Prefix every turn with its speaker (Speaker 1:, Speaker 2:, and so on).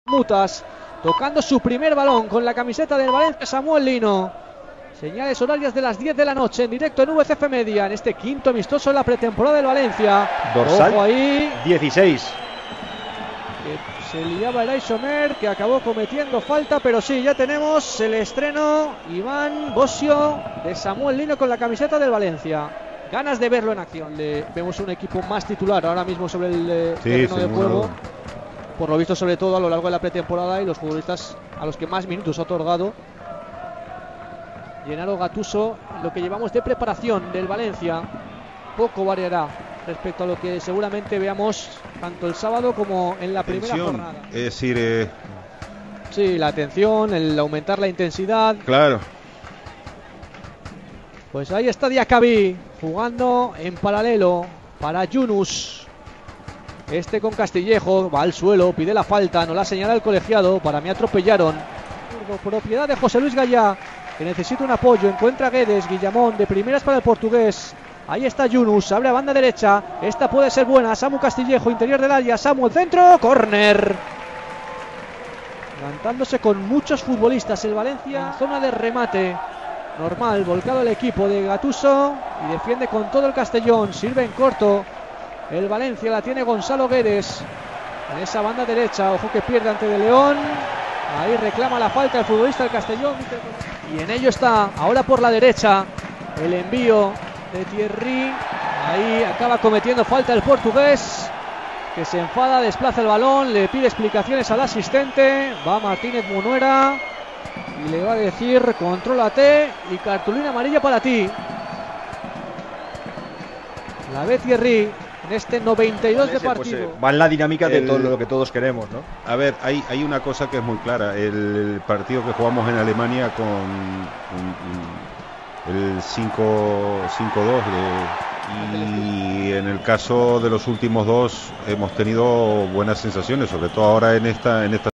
Speaker 1: Mutas, tocando su primer balón con la camiseta del Valencia, Samuel Lino. Señales horarias de las 10 de la noche en directo en VCF Media, en este quinto amistoso en la pretemporada del Valencia.
Speaker 2: Dorsal,
Speaker 1: ojo ahí,
Speaker 2: 16.
Speaker 1: Que se liaba Eray Somer, que acabó cometiendo falta, pero sí, ya tenemos el estreno, Iván Bosio, de Samuel Lino con la camiseta del Valencia. Ganas de verlo en acción. Vemos un equipo más titular ahora mismo sobre el terreno de juego. Por lo visto, sobre todo a lo largo de la pretemporada, y los futbolistas a los que más minutos ha otorgado Gennaro Gattuso. Lo que llevamos de preparación del Valencia poco variará respecto a lo que seguramente veamos tanto el sábado como en la primera jornada.
Speaker 3: Es decir,
Speaker 1: sí, la atención, el aumentar la intensidad.
Speaker 3: Claro.
Speaker 1: Pues ahí está Diacabí jugando en paralelo para Yunus. Este con Castillejo, va al suelo, pide la falta, no la señala el colegiado. Para mí atropellaron. Propiedad de José Luis Gallá, que necesita un apoyo. Encuentra Guedes, Guillamón, de primeras para el portugués. Ahí está Yunus, abre a banda derecha. Esta puede ser buena. Samu Castillejo, interior del área. Samu, el centro, córner. Levantándose con muchos futbolistas el Valencia. Zona de remate. Normal, volcado el equipo de Gattuso. Y defiende con todo el Castellón. Sirve en corto. El Valencia la tiene Gonzalo Guedes en esa banda derecha. Ojo que pierde ante De León. Ahí reclama la falta el futbolista del Castellón. Y en ello está ahora por la derecha el envío de Thierry. Ahí acaba cometiendo falta el portugués, que se enfada, desplaza el balón, le pide explicaciones al asistente. Va Martínez Munuera y le va a decir: contrólate y cartulina amarilla para ti. La ve Thierry en este 92 de partido.
Speaker 2: Pues, va en la dinámica de todo lo que todos queremos, ¿no?
Speaker 3: A ver, hay una cosa que es muy clara. El partido que jugamos en Alemania con el 5-2 y en el caso de los últimos dos hemos tenido buenas sensaciones, sobre todo ahora en esta